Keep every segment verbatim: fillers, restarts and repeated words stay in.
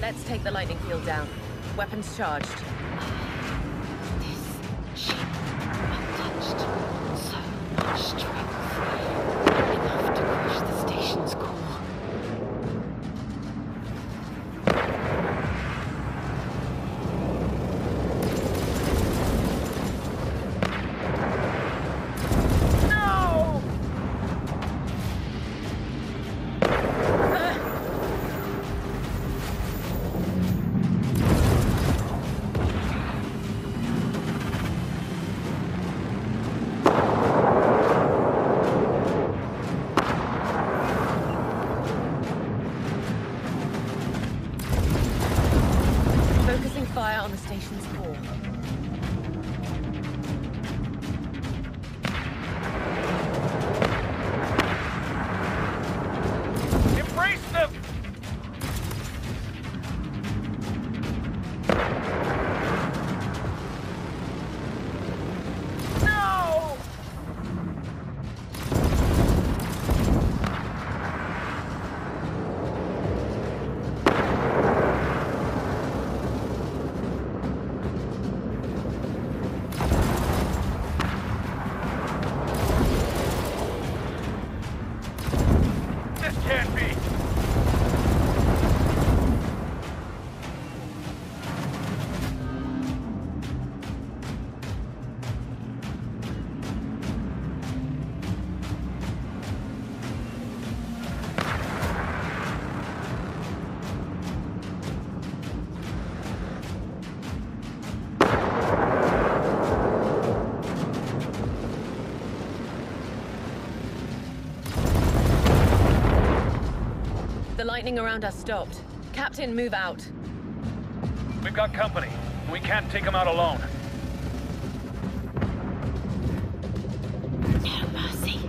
Let's take the lightning field down. Weapons charged. This ship, untouched. So much strength. Enough to crush the station's core. Fire on the station's core. Embrace them! No! Can't be. The lightning around us stopped. Captain, move out. We've got company. We can't take them out alone. No mercy.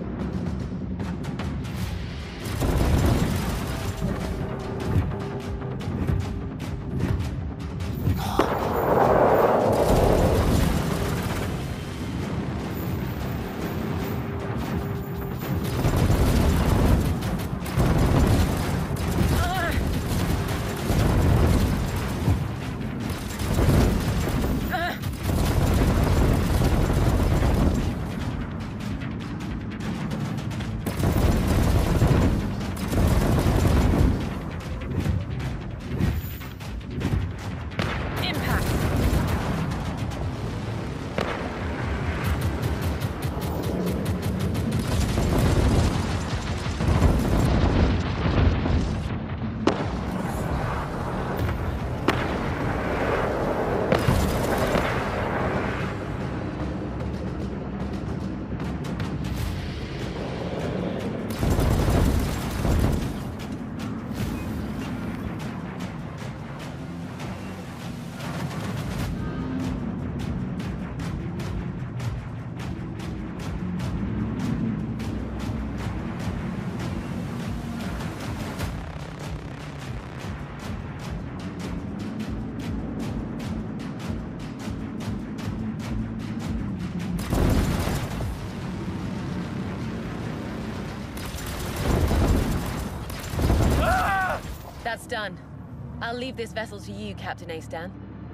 That's done. I'll leave this vessel to you, Captain Aystan.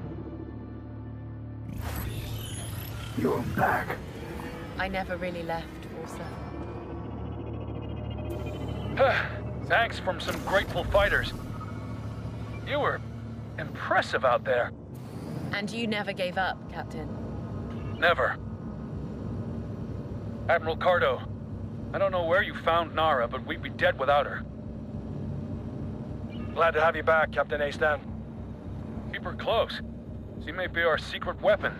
You're back. I never really left, Orsa. Thanks from some grateful fighters. You were impressive out there. And you never gave up, Captain. Never. Admiral Cardo, I don't know where you found Nara, but we'd be dead without her. Glad to have you back, Captain Aystan. Keep her close. She may be our secret weapon.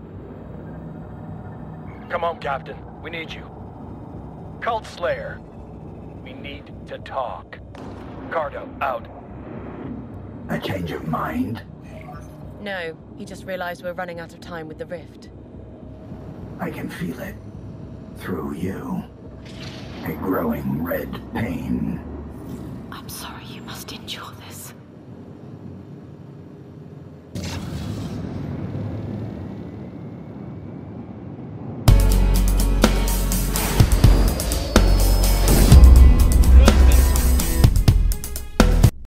Come home, Captain. We need you. Cult Slayer. We need to talk. Cardo, out. A change of mind? No, he just realized we're running out of time with the rift. I can feel it. Through you. A growing red pain. I'm sorry you must endure this.